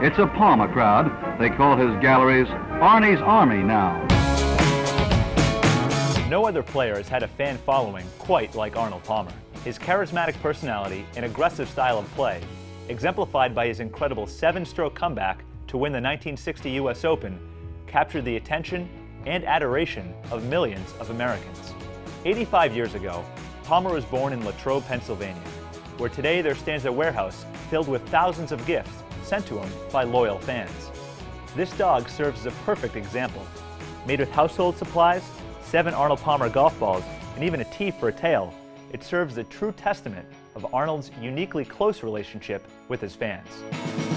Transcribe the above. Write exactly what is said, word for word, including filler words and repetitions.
It's a Palmer crowd. They call his galleries Arnie's Army now. No other player has had a fan following quite like Arnold Palmer. His charismatic personality and aggressive style of play, exemplified by his incredible seven-stroke comeback to win the nineteen sixty U S Open, captured the attention and adoration of millions of Americans. eighty-five years ago, Palmer was born in Latrobe, Pennsylvania, where today there stands a warehouse filled with thousands of gifts sent to him by loyal fans. This dog serves as a perfect example. Made with household supplies, seven Arnold Palmer golf balls, and even a T for a tail, it serves as a true testament of Arnold's uniquely close relationship with his fans.